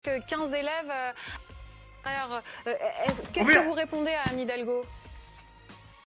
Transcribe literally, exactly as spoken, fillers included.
quinze élèves. Alors, qu'est-ce que vous répondez à Anne Hidalgo ?